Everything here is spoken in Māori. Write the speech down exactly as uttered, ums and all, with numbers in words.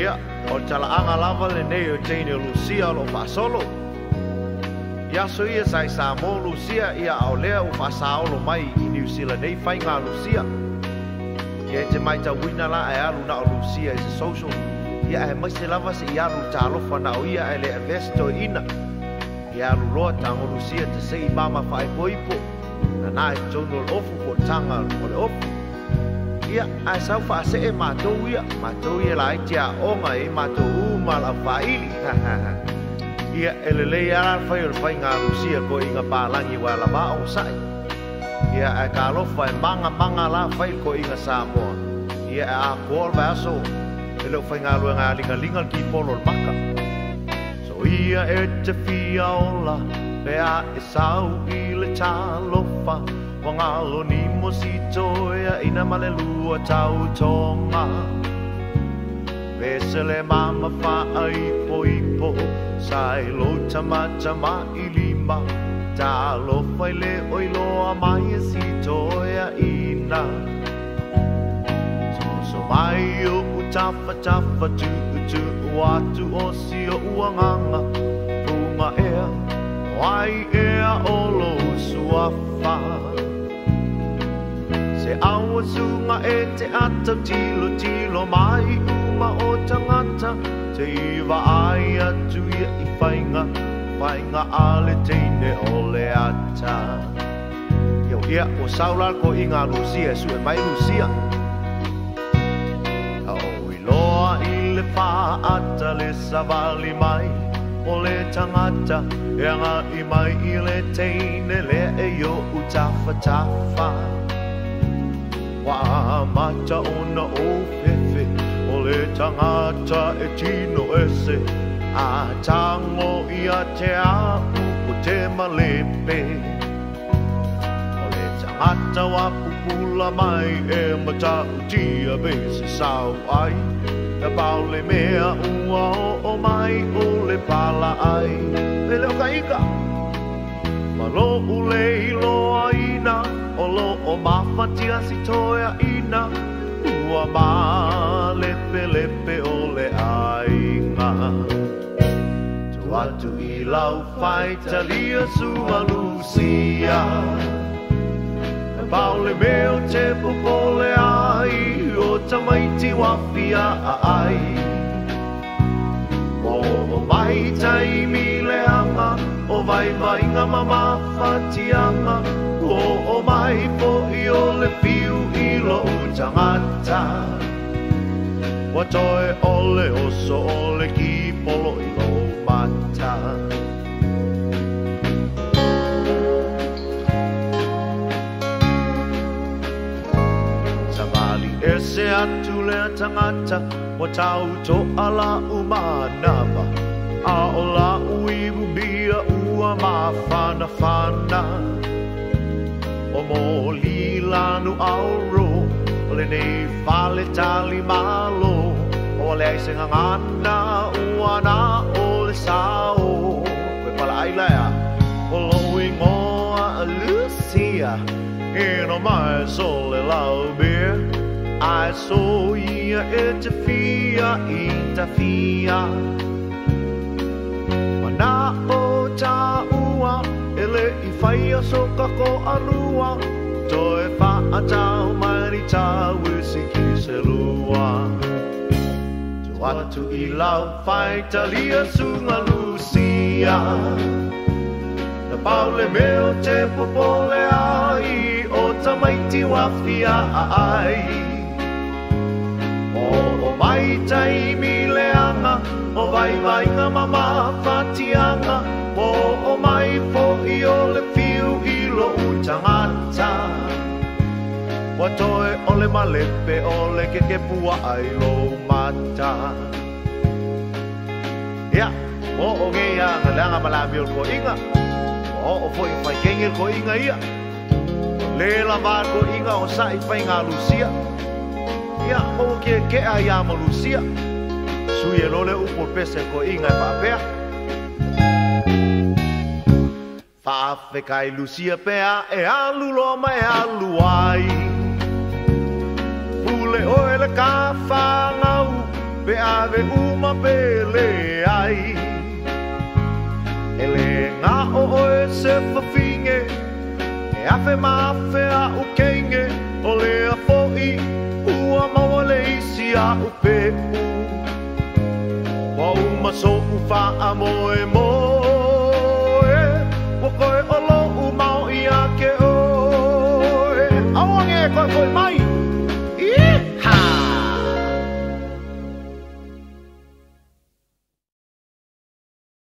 Ia, o tala anga lava le nei o teine Lucia lo fa solo. Ia so ia sai sa mo Lucia ia au lea u fa sa lo mai i New Zealand nei fai ngā Lucia. Ia te mai ta wina la e alu na o Lucia is a social. Ia e mai se lava se i alu ta alofa na o ia e le investo ina. Ia alu loa tango Lucia te se i mama fai poipo. Na na e tono o ofu po tanga o le ofu. Ia ai sau fa se e matou ia matou ia lai tia onga e matou uma la faili ia ele le ara fai o fai ngā Lucia ko inga palangi wa la ba o sai ia ai ka lo fai manga manga la fai ko inga Samoa ia a ko ba so ele fai ngā lu ngā linga linga ki polo maka so ia e te fia ola pe a e sau i le talofa Wangalo ni mo si toia ina malelua tau tonga Vesele mama fa ai poipo Sai lo tama tama ilima Ta lo fai le oiloa mai si toia ina So so mai o utafa tafa tu tu watu o si o uanganga Punga ea Wai ea o lo suafa Se awa sunga e te ata tilo tilo mai uma o tangata Te iwa ai atu ia i whainga Whainga ale teine o le ata Yo ia o saular ko i ngā Lucia su e mai Lucia A o i loa i le wha ata le savali mai O le tangata e anga i mai i le teine le e yo utafa tafa Wa mata ona o fefe O le tangata e tino ese A tango ia te aku o te malepe O le tangata wa pupula mai e mata utia bese sau ai E pau le mea ua o o mai o le pala ai Le leo ka ika Malo ule iloa ina O lo o mawhatia si toia ina Ua ma lepe lepe o le ainga Tu atu i lau whai talia sua Lucia E pau le meo te popo le ai O tamaiti wawhia a ai O o mai taimi le anga O vai vai ngā mama whatianga O o mai po i o le piu i lo tangata Wa toe o le oso o le ki polo i lo mata Savali e se atu le tangata Wa tau to ala umanama A o la uibu bia ua ma whana whana O mo li lanu auro O le nei whale tali malo O le aisenga ngana ua na o le sao Koe pala ai lea O lo ingoa a Lucia Ino mai so le lau beer Ai so ia e te fia i ta fia Mana o ta ua Ele i whaia so kako alua Toe wha a tau mairi tau usi ki se lua Tu atu i lau whai talia sunga Lucia Na paule meo te popole ai O tamaiti wawhia ai O o mai taimi leanga O vai vai ngā mama whatianga O o mai fo i o le fiu i lo utangata Wa toe o le malepe o le keke pua ai lo mata Ia, o o ngea ngā langa malami o ko inga O o fo i whai kengil ko inga ia Le la var ko inga o sa i whai ngā Lucia Ia, o ke ke a ia ma Lucia Sui e lole upo pese ko inga e whapea Whawhe kai Lucia pea e alu lo mai alu ai Pule o e le ka whangau Pea ve uma pele ai ele ngā o oe se whawhinge e awhe mawhe a ukenge o lea fōi ua maua le isi a upe u wa uma so uwha a moe moe wa koe o lo u mau i a ke oe awange koe koe mai